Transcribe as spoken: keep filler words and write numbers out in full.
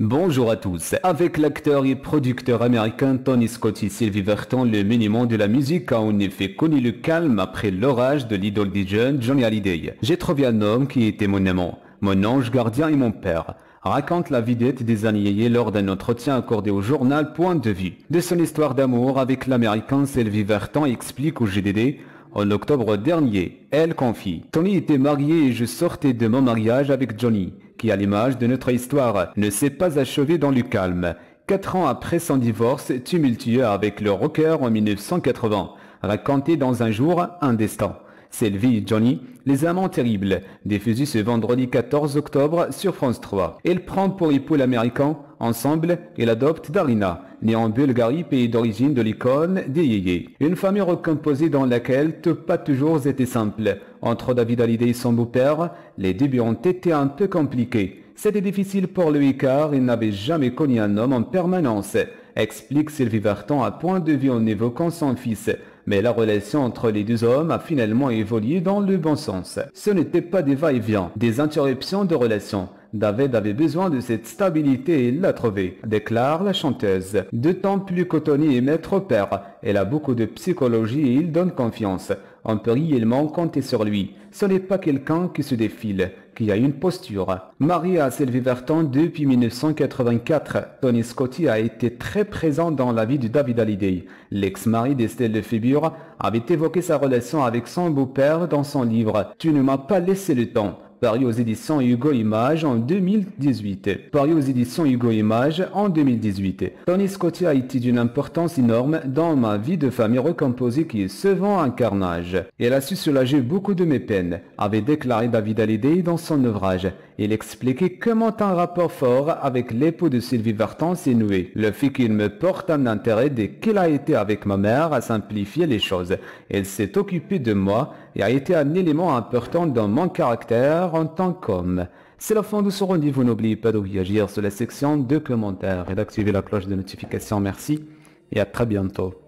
Bonjour à tous. Avec l'acteur et producteur américain Tony Scott et Sylvie Vartan, le monument de la musique a en effet connu le calme après l'orage de l'idole des jeunes, Johnny Hallyday. J'ai trouvé un homme qui était mon amant, mon ange gardien et mon père, raconte la vedette des années lors d'un entretien accordé au journal Point de Vue. De son histoire d'amour avec l'américain Sylvie Vartan explique au G D D en octobre dernier, elle confie: Tony était marié et je sortais de mon mariage avec Johnny, qui à l'image de notre histoire ne s'est pas achevé dans le calme. Quatre ans après son divorce tumultueux avec le rocker en mille neuf cent quatre-vingts, raconté dans Un jour, un destin. Sylvie et Johnny, les amants terribles, diffusé ce vendredi quatorze octobre sur France trois. Il prend pour époux l'américain. Ensemble, il adopte Darina, née en Bulgarie, pays d'origine de l'icône des yéyés. Une famille recomposée dans laquelle tout pas toujours été simple. Entre David Hallyday et son beau-père, les débuts ont été un peu compliqués. C'était difficile pour lui car il n'avait jamais connu un homme en permanence, explique Sylvie Vartan à Point de Vue en évoquant son fils. Mais la relation entre les deux hommes a finalement évolué dans le bon sens. Ce n'était pas des va-et-vient, des interruptions de relation. David avait besoin de cette stabilité et il l'a trouvée, déclare la chanteuse. D'autant plus que Tony est maître père. Elle a beaucoup de psychologie et il donne confiance. On peut réellement compter sur lui. Ce n'est pas quelqu'un qui se défile, qui a une posture. Marié à Sylvie Vartan depuis mille neuf cent quatre-vingt-quatre, Tony Scott a été très présent dans la vie de David Hallyday. L'ex-mari d'Estelle Lefébure avait évoqué sa relation avec son beau-père dans son livre « Tu ne m'as pas laissé le temps ». Paru aux éditions Hugo Images en deux mille dix-huit. Paru aux éditions Hugo Images en deux mille dix-huit. Tony Scott a été d'une importance énorme dans ma vie de famille recomposée qui est souvent un carnage. Elle a su soulager beaucoup de mes peines, avait déclaré David Hallyday dans son ouvrage. Il expliquait comment un rapport fort avec l'époux de Sylvie Vartan s'est noué. Le fait qu'il me porte un intérêt dès qu'il a été avec ma mère a simplifié les choses. Elle s'est occupée de moi et a été un élément important dans mon caractère en tant qu'homme. C'est la fin de ce rendez-vous. N'oubliez pas de réagir sur la section de commentaires et d'activer la cloche de notification. Merci et à très bientôt.